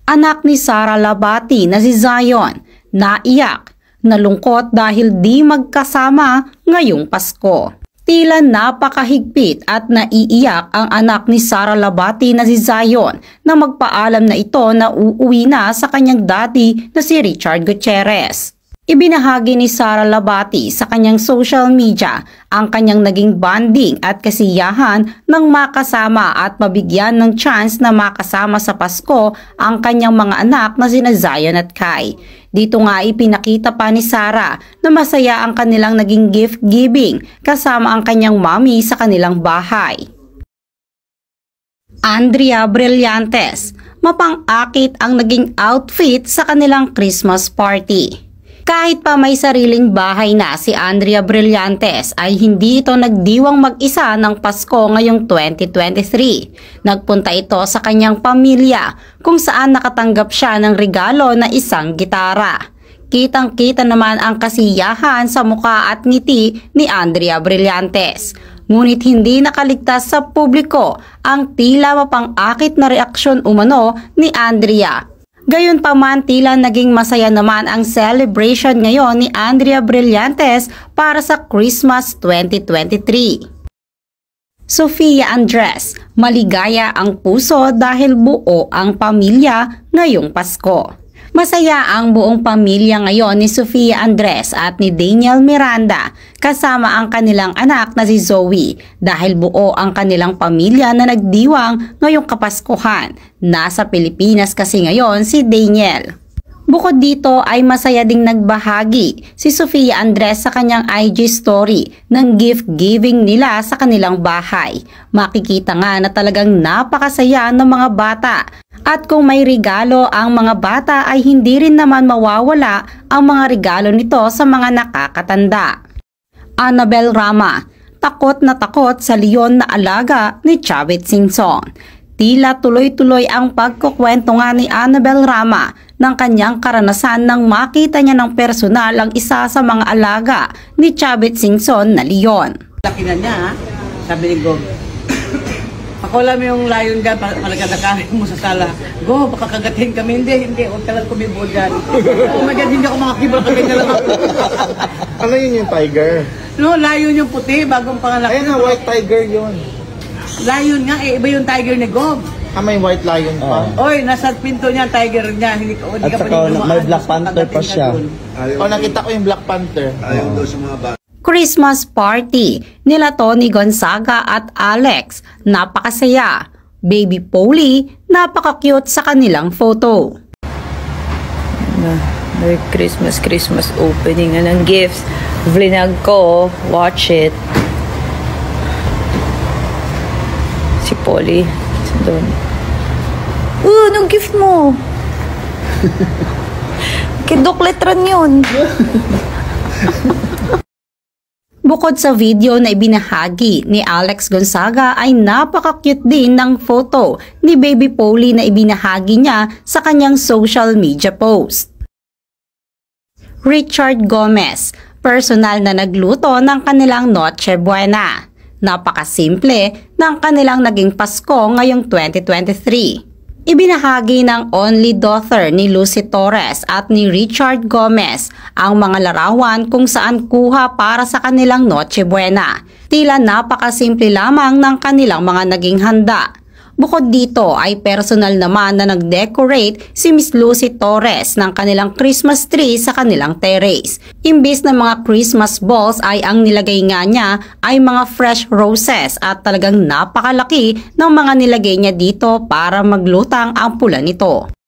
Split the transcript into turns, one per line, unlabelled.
Anak ni Sara Labati na si Zion, naiyak, nalungkot dahil di magkasama ngayong Pasko. Tila napakahigpit at naiiyak ang anak ni Sara Labati na si Zion na magpaalam na ito na uuwi na sa kanyang daddy na si Richard Gutierrez. Ibinahagi ni Sara Labati sa kanyang social media ang kanyang naging bonding at kasiyahan ng makasama at mabigyan ng chance na makasama sa Pasko ang kanyang mga anak na sina Zion at Kai. Dito nga ipinakita pa ni Sara na masaya ang kanilang naging gift giving kasama ang kanyang mommy sa kanilang bahay. Andrea Brillantes, mapang-akit ang naging outfit sa kanilang Christmas party. Kahit pa may sariling bahay na si Andrea Brillantes ay hindi ito nagdiwang mag-isa ng Pasko ngayong 2023. Nagpunta ito sa kanyang pamilya kung saan nakatanggap siya ng regalo na isang gitara. Kitang-kita naman ang kasiyahan sa mukha at ngiti ni Andrea Brillantes. Ngunit hindi nakaligtas sa publiko ang tila mapang-akit na reaksyon umano ni Andrea. Gayunpaman tila naging masaya naman ang celebration ngayon ni Andrea Brillantes para sa Christmas 2023. Sofia Andres, maligaya ang puso dahil buo ang pamilya ngayong Pasko. Masaya ang buong pamilya ngayon ni Sofia Andres at ni Daniel Miranda kasama ang kanilang anak na si Zoe dahil buo ang kanilang pamilya na nagdiwang ngayong Kapaskuhan. Nasa Pilipinas kasi ngayon si Daniel. Bukod dito ay masaya ding nagbahagi si Sofia Andres sa kanyang IG story ng gift giving nila sa kanilang bahay. Makikita nga na talagang napakasaya ng mga bata. At kung may regalo ang mga bata ay hindi rin naman mawawala ang mga regalo nito sa mga nakakatanda. Annabel Rama, takot na takot sa leon na alaga ni Chavit Singson. Tila tuloy-tuloy ang pagkukwento nga ni Annabel Rama ng kanyang karanasan nang makita niya ng personal ang isa sa mga alaga ni Chavit Singson na leon.
Laki na niya, ha? Sabi ni Gob. Ako alam yung layon dyan, palagkadakarin mo sa sala. Go, baka kagatin kami. Hindi. Huwag ka lang kumibo dyan. Oh my God, hindi ako makakibal. Kaganya lang ako.
Ano yun yung tiger?
No, layon yung puti, bagong pangalan.
Ayun na, white tiger yun.
Layon nga, iba yung tiger ni Gob.
May white lion pa.
Oy, nasa pinto niya, tiger niya. Hindi ka
At
pa
saka
rin
may Black Panther pa siya.
Nakita ko yung Black Panther.
Ayaw daw sa mga bata.
Christmas party nila Tony Gonzaga at Alex, napakasaya. Baby Polly, napaka-cute sa kanilang photo.
Merry Christmas, Christmas opening ng gifts. Vlinag ko, watch it. Si Polly, doon. Anong gift mo? Kidokletran yun.
Bukod sa video na ibinahagi ni Alex Gonzaga ay napaka-cute din ng photo ni Baby Polly na ibinahagi niya sa kanyang social media post. Richard Gomez, personal na nagluto ng kanilang Noche Buena. Napakasimple ng kanilang naging Pasko ngayong 2023. Ibinahagi ng only daughter ni Lucy Torres at ni Richard Gomez ang mga larawan kung saan kuha para sa kanilang Noche Buena. Tila napakasimple lamang ng kanilang mga naging handa. Bukod dito ay personal naman na nag-decorate si Miss Lucy Torres ng kanilang Christmas tree sa kanilang terrace. Imbis na mga Christmas balls ay ang nilagay nga niya ay mga fresh roses at talagang napakalaki ng mga nilagay niya dito para maglutang ang pula nito.